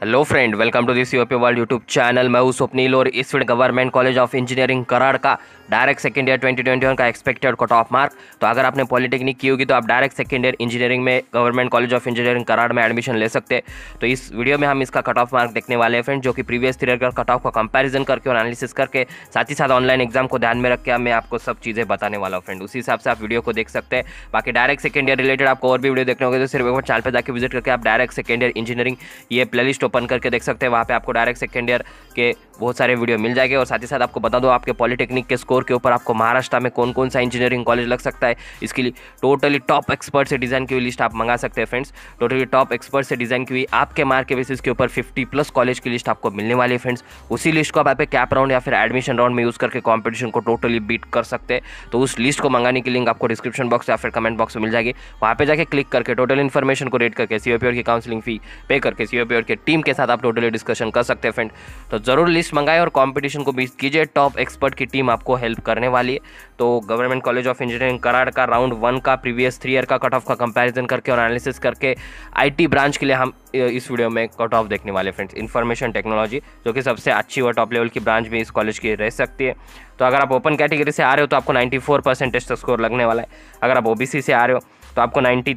Hello friend, welcome to this UP world YouTube channel. मैं हूं स्वप्नील और इस video government college of engineering Karad का डायरेक्ट सेकेंड ईयर 2021 का एक्सपेक्टेड कट ऑफ मार्क। तो अगर आपने पॉलिटेक्निक की होगी तो आप डायरेक्ट सेकेंड ईयर इंजीनियरिंग में government college of engineering Karad में एडमिशन ले सकते हैं। तो इस वीडियो में हम इसका कट ऑफ मार्क देखने वाले हैं फ्रेंड, जो कि प्रीवियस ईयर का कट ऑफ का कंपैरिजन करके और एनालिसिस करके साथ ही साथ ऑनलाइन एग्जाम को ध्यान में रख के मैं आपको सब चीज़ें बताने वाला हूँ फ्रेंड। उसी हिसाब से आप वीडियो को देख सकते हैं। बाकी डायरेक्ट सेकेंड ईयर रिलेटेड आपको और भी वीडियो देखने होंगे तो सिर्फ एक बार चैनल पर जाकर विजिट करके आप डायरेक्ट सेकेंड ईयर इंजीनियरिंग ये प्लेलिस्ट ओपन करके देख सकते हैं। वहाँ पे आपको डायरेक्ट सेकेंड ईयर के बहुत सारे वीडियो मिल जाएंगे। और साथ ही साथ आपको बता दो, आपके पॉलिटेक्निक के स्कोर के ऊपर आपको महाराष्ट्र में कौन कौन सा इंजीनियरिंग कॉलेज लग सकता है, इसके लिए टोटली टॉप एक्सपर्ट से डिज़ाइन की हुई लिस्ट आप मंगा सकते हैं फ्रेंड्स। टोटली टॉप एक्सपर्ट से डिज़ाइन की हुई आपके मार्क के बेसिस के ऊपर 50+ कॉलेज की लिस्ट आपको मिलने वाली है फ्रेंड्स। उसी लिस्ट को आप कैप राउंड या फिर एडमिशन राउंड में यूज़ करके कॉम्पिटिशन को टोटली बीट कर सकते हैं। तो उस लिस्ट को मंगाने की लिंक आपको डिस्क्रिप्शन बॉक्स या फिर कमेंट बॉक्स में मिल जाएगी। वहाँ पे जाके क्लिक करके टोटल इन्फॉर्मेशन को रेड करके सीओपीओर की काउंसलिंग फी पे करके सीओपीओर के टीम के साथ आप टोटली डिस्कशन कर सकते हैं फ्रेंड। तो जरूर लिस्ट मंगाए और कंपटीशन को बीट कीजिए। टॉप एक्सपर्ट की टीम आपको हेल्प करने वाली है। तो government college of engineering Karad का राउंड 1 का प्रीवियस 3 ईयर का कट ऑफ का कंपैरिजन करके और एनालिसिस करके आईटी ब्रांच के लिए हम इस वीडियो में कट ऑफ देखने वाले फ्रेंड्स। इंफॉर्मेशन टेक्नोलॉजी जो कि सबसे अच्छी और टॉप लेवल की ब्रांच भी इस कॉलेज की रह सकती है। तो अगर आप ओपन कैटेगरी से आ रहे हो तो आपको 94% तक स्कोर लगने वाला है। अगर आप ओबीसी से आ रहे हो तो आपको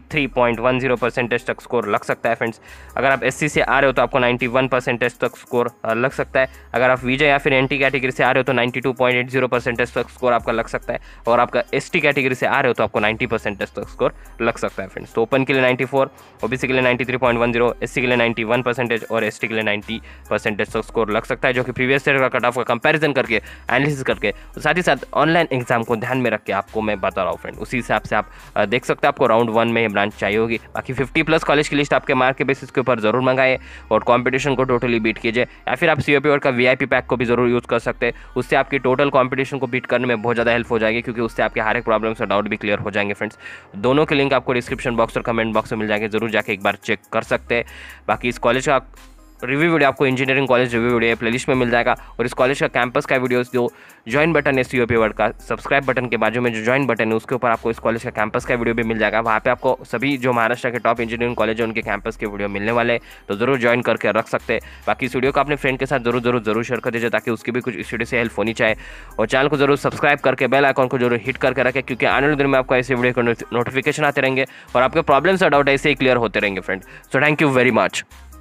93.10% तक स्कोर लग सकता है फ्रेंड्स। अगर आप एससी से आ रहे हो तो आपको 91% तक स्कोर लग सकता है। अगर आप विजय या फिर एनटी कैटेगरी से आ रहे हो तो 92.80% तक स्कोर आपका लग सकता है। और आपका एसटी कैटेगरी से आ रहे हो तो आपको 90% तक स्कोर लग सकता है फ्रेंड्स। तो ओपन के लिए 94, ओबीसी के लिए 93.10, एससी के लिए 91% और एसटी के लिए 90% तक स्कोर लग सकता है, जो कि प्रीवियस ईयर का कट ऑफ का कंपैरिजन करके एनालिसिस करके साथ ही साथ ऑनलाइन एग्जाम को ध्यान में रख के आपको मैं बता रहा हूँ फ्रेंड। उसी हिसाब से आप देख सकते हैं। आपको राउंड 1 में ये ब्रांच चाहिए होगी। बाकी 50+ कॉलेज की लिस्ट आपके मार्क के बेसिस के ऊपर जरूर मंगाए और कंपटीशन को टोटली बीट कीजिए। या फिर आप सीओपीओर का वीआईपी पैक को भी जरूर यूज़ कर सकते हैं। उससे आपकी टोटल कंपटीशन को बीट करने में बहुत ज़्यादा हेल्प हो जाएगी, क्योंकि उससे आपके हर एक प्रॉब्लम्स और डाउट भी क्लियर हो जाएंगे फ्रेंड्स। दोनों के लिंक आपको डिस्क्रिप्शन बॉक्स और कमेंट बॉक्स में मिल जाएंगे, जरूर जाके एक बार चेक कर सकते हैं। बाकी इस कॉलेज का रिव्यू वीडियो आपको engineering college review video playlist में मिल जाएगा। और इस कॉलेज का कैंपस का वीडियो जो ज्वाइन बटन है सीओपी वर्ड का सब्सक्राइब बटन के बाजू में जो ज्वाइन बटन है उसके ऊपर आपको इस कॉलेज का कैंपस का वीडियो भी मिल जाएगा। वहाँ पे आपको सभी जो महाराष्ट्र के टॉप इंजीनियरिंग कॉलेज है उनके कैंपस के वीडियो मिलने वाले हैं, तो जरूर ज्वाइन करके रख सकते हैं। बाकी इस वीडियो को अपने फ्रेंड के साथ जरूर शेयर कर दीजिए, ताकि उसकी भी कुछ इस वीडियो से हेल्प होनी चाहिए। और चैनल को जरूर सब्सक्राइब करके बेल आइकॉन को जरूर हिट करके रखें, क्योंकि आने वाले दिन में आपको ऐसे वीडियो को नोटिफिकेशन आते रहेंगे और आपके प्रॉब्लम्स और डाउट ऐसे ही क्लियर होते रहेंगे friend. So thank you very much.